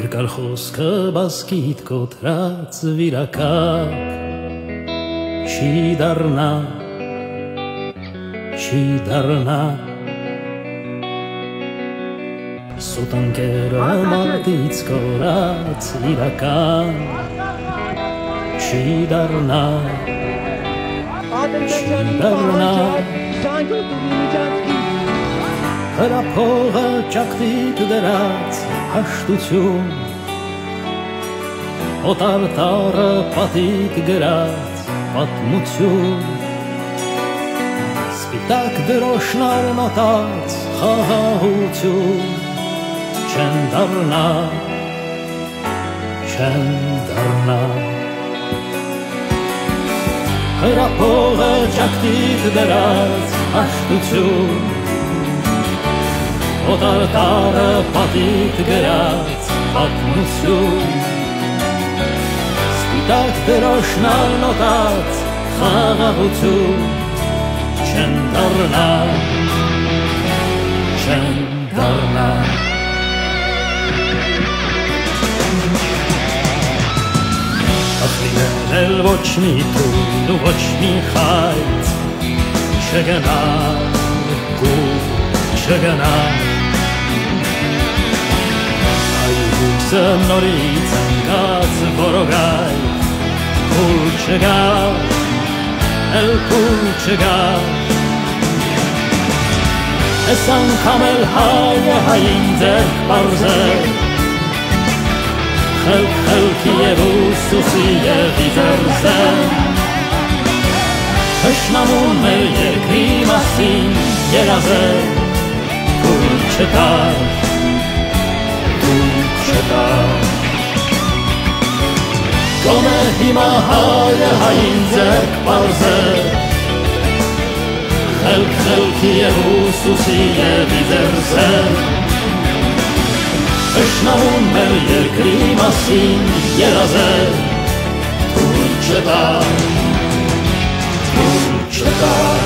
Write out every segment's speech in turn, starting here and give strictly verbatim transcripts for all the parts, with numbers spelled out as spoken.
Երկար խոսքը բասկիդ կոտրած վիրակապ Չի դառնա, չի դառնա Սուտ ընկերը մատից կորած իրական Չի դառնա, չի դառնա Հրափողը ճակտիկ դրած հաշտություն Օտար տարը պատիկ գրած պատմություն Սպիտակ դրոշն արմատած խաղաղություն Չեն դառնա, չեն դառնա Հրափողը ճակտիկ դրած հաշտություն Օտար տարը պատիկ գրած պատմություն Սպիտակ դրոշն արմատած խաղաղություն Չեն դառնա, չեն դառնա Ախլիներ էլ ոչ մի թույլ ու ոչ մի խայծ Չգնա, կուր չգնա Այհույսը նորից ընկած որոգայ Կուր չգա, էլ կուր չգա Ես անգամ էլ հայը հային ձերք պարզել Խելք խելքի և ուսուսի և իզերզել Հշնամուն մեր երկրի մասին երազել Կուր չտար, կուր չտար Գոնե հիմա հայը հային ձերք պարզել Խելք խելքի և ուսուսի և իզերզել Հշնամուն մեր երկրի մասին երազել Կուր չտար, կուր չտար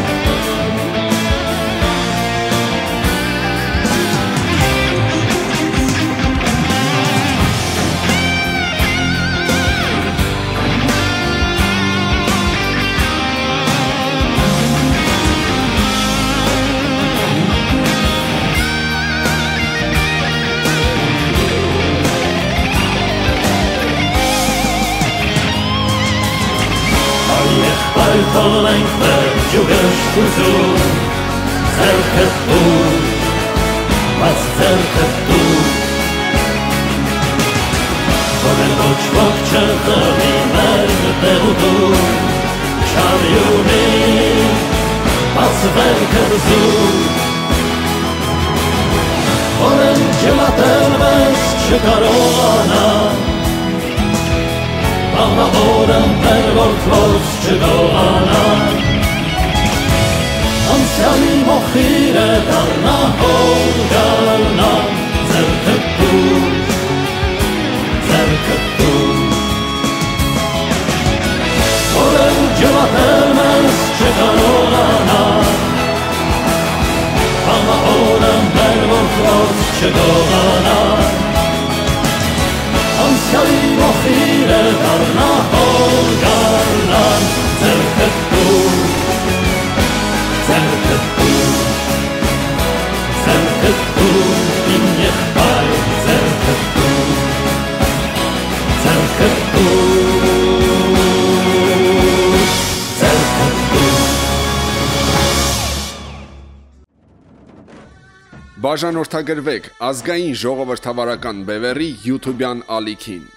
Թողնենք մեր ջուգշտություն Ձերքդ դուր, բայց ձերքդ դուր Որ էլ ոչ ոք չխլի մեր տեղուտուր Չարյունի, բայց վերքդ զուր Որ էլ ջլատել մեզ չկարողանա Աղաղորը մեր որդոց չգողանա Անցյալի մոխիրը դառնա հոր գալնա Ձերքդ դուր, ձերքդ դուր Որ էլ ջլատել մեզ չկարողանա Աղաղորը մեր որդոց չգողանա Անցյալի մոխիրը դառնա հոր գալնան Ձերքդ դուր, ձերքդ դուր Ձերքդ դուր, իմ եղբայր, ձերքդ դուր Ձերքդ դուր, ձերքդ դուր Բաժանորդագրվեք ազգային ժողովրդավարական բևեռի յութուբյան ալիքին